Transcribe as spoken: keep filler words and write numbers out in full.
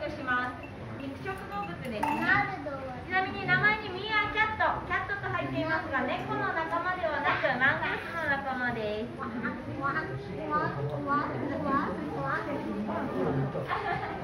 属します。肉食動物ですね。ちなみに名前にミーアキャット、キャットと入っていますが、猫の仲間ではなくマングースの仲間です。